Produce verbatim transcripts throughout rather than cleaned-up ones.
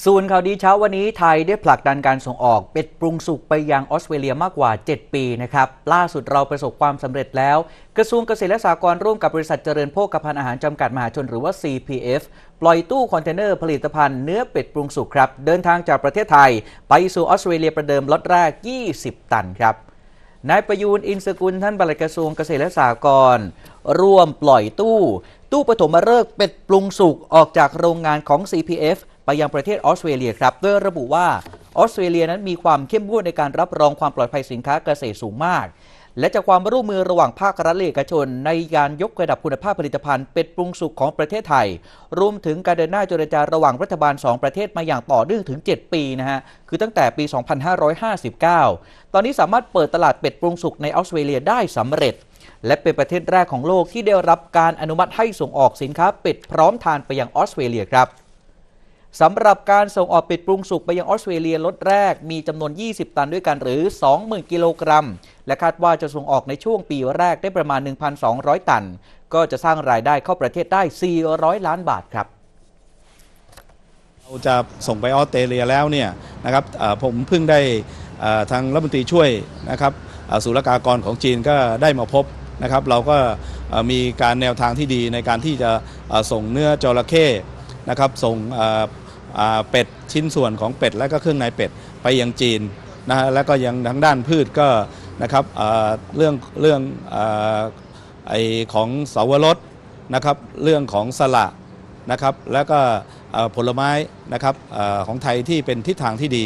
ส่วนข่าวดีเช้าวันนี้ไทยได้ผลักดันการส่งออกเป็ดปรุงสุกไปยังออสเตรเลียมากกว่าเจ็ดปีนะครับล่าสุดเราประสบความสำเร็จแล้วกระทรวงเกษตรและสหกรณ์ร่วมกับบริษัทเจริญโภคภัณฑ์อาหารจำกัดมหาชนหรือว่า ซี พี เอฟ ปล่อยตู้คอนเทนเนอร์ผลิตภัณฑ์เนื้อเป็ดปรุงสุกครับเดินทางจากประเทศไทยไปสู่ออสเตรเลียประเดิมล็อตแรกยี่สิบตันครับนายประยูรอินทร์สกุลท่านปลัดกระทรวงเกษตรและสหกรณ์ร่วมปล่อยตู้ตู้ปฐมฤกษ์เป็ดปรุงสุกออกจากโรงงานของ ซี พี เอฟ ไปยังประเทศออสเตรเลียครับโดยระบุว่าออสเตรเลียนั้นมีความเข้มงวดในการรับรองความปลอดภัยสินค้าเกษตรสูงมากและจากความร่วมมือระหว่างภาครัฐและเอกชนในการยกระดับคุณภาพผลิตภัณฑ์เป็ดปรุงสุกของประเทศไทยรวมถึงการเดินหน้าเจรจาระหว่างรัฐบาลสองประเทศมาอย่างต่อเนื่องถึงเจ็ดปีนะฮะคือตั้งแต่ปีสองพันห้าร้อยห้าสิบเก้าตอนนี้สามารถเปิดตลาดเป็ดปรุงสุกในออสเตรเลียได้สำเร็จและเป็นประเทศแรกของโลกที่ได้รับการอนุมัติให้ส่งออกสินค้าเป็ดพร้อมทานไปยังออสเตรเลียครับสำหรับการส่งออกเป็ดปรุงสุกไปยังออสเตรเลียล็อตแรกมีจำนวนยี่สิบตันด้วยกันหรือ สองหมื่น กิโลกรัมและคาดว่าจะส่งออกในช่วงปีแรกได้ประมาณ หนึ่งพันสองร้อย ตันก็จะสร้างรายได้เข้าประเทศได้สี่ร้อยล้านบาทครับเราจะส่งไปออสเตรเลียแล้วเนี่ยนะครับผมเพิ่งได้ทางรัฐมนตรีช่วยนะครับศุลกากรของจีนก็ได้มาพบนะครับเราก็มีการแนวทางที่ดีในการที่จะส่งเนื้อจระเข้นะครับส่งเป็ดชิ้นส่วนของเป็ดและก็เครื่องในเป็ดไปยังจีนนะฮะแล้วก็ยังทางด้านพืชก็นะครับเรื่องเรื่องไอของเสาวรสนะครับเรื่องของสละนะครับแล้วก็ผลไม้นะครับของไทยที่เป็นทิศทางที่ดี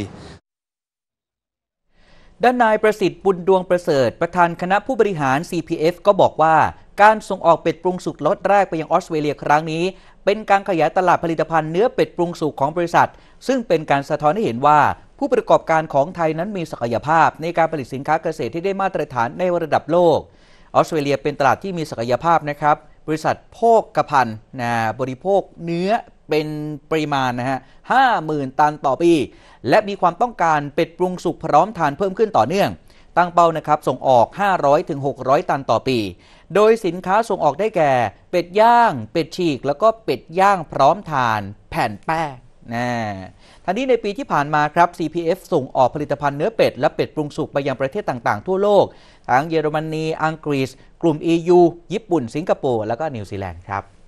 ด้านนายประสิทธิ์บุญดวงประเสริฐประธานคณะผู้บริหาร ซี พี เอฟ ก็บอกว่าการส่งออกเป็ดปรุงสุกล็อตแรกไปยังออสเตรเลียครั้งนี้เป็นการขยายตลาดผลิตภัณฑ์เนื้อเป็ดปรุงสุกของบริษัทซึ่งเป็นการสะท้อนให้เห็นว่าผู้ประกอบการของไทยนั้นมีศักยภาพในการผลิตสินค้าเกษตรที่ได้มาตรฐานในระดับโลกออสเตรเลียเป็นตลาดที่มีศักยภาพนะครับบริษัทโภคภัณฑ์นะบริโภคเนื้อเป็นปริมาณนะฮะห้าหมื่นตันต่อปีและมีความต้องการเป็ดปรุงสุกพร้อมทานเพิ่มขึ้นต่อเนื่องตั้งเป้านะครับส่งออก ห้าร้อยถึงหกร้อย ตันต่อปีโดยสินค้าส่งออกได้แก่เป็ดย่างเป็ดฉีกแล้วก็เป็ดย่างพร้อมทานแผ่นแป้งนะทั้งนี้ในปีที่ผ่านมาครับ ซี พี เอฟ ส่งออกผลิตภัณฑ์เนื้อเป็ดและเป็ดปรุงสุกไปยังประเทศต่างๆทั่วโลกทั้งเยอรมนีอังกฤษกลุ่ม อี ยู ญี่ปุ่นสิงคโปร์แล้วก็นิวซีแลนด์ครับ